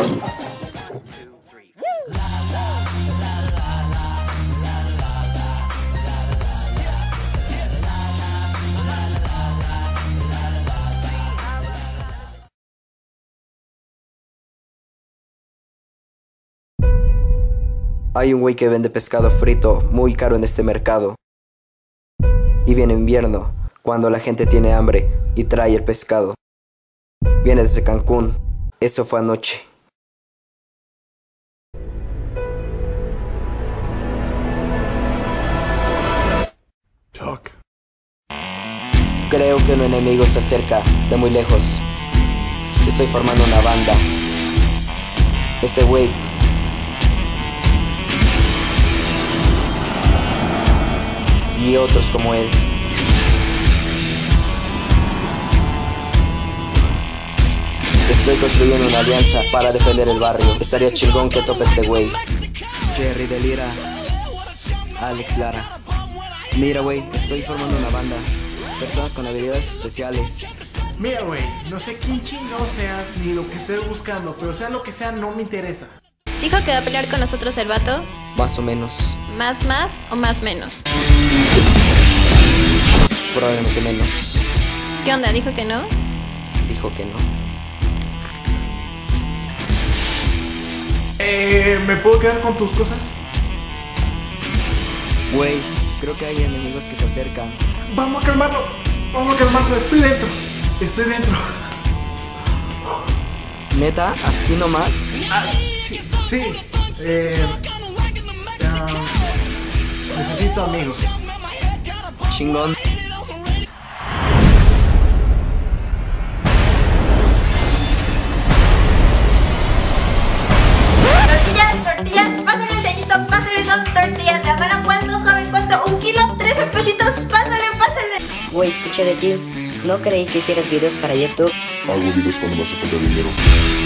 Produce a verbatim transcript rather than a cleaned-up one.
Hay un güey que vende pescado frito muy caro en este mercado. Y viene invierno, cuando la gente tiene hambre y trae el pescado. Viene desde Cancún, eso fue anoche. Chuck. Creo que un enemigo se acerca de muy lejos. Estoy formando una banda. Este güey y otros como él. Estoy construyendo una alianza para defender el barrio. Estaría chingón que tope este güey. Jerry Delira, Alex Lara. Mira güey, estoy formando una banda. Personas con habilidades especiales. Mira güey, no sé quién chingado seas ni lo que estés buscando, pero sea lo que sea no me interesa. ¿Dijo que va a pelear con nosotros el vato? Más o menos. ¿Más más o más menos? Probablemente menos. ¿Qué onda? ¿Dijo que no? Dijo que no. Eh, ¿me puedo quedar con tus cosas? Güey, creo que hay enemigos que se acercan. Vamos a calmarlo, vamos a calmarlo, estoy dentro, estoy dentro. ¿Neta? ¿Así nomás? Ah, sí, sí. Eh, ah, necesito amigos. Chingón. Tortillas, tortillas, pásale el ceñito, pásale dos tortillas de mano. ¿Cuántos, joven? ¿Cuánto? ¿Un kilo? ¿trece pesitos? Pásale, pásale. Güey, escuché de ti. No creí que hicieras videos para YouTube. Hago videos cuando me hace falta dinero.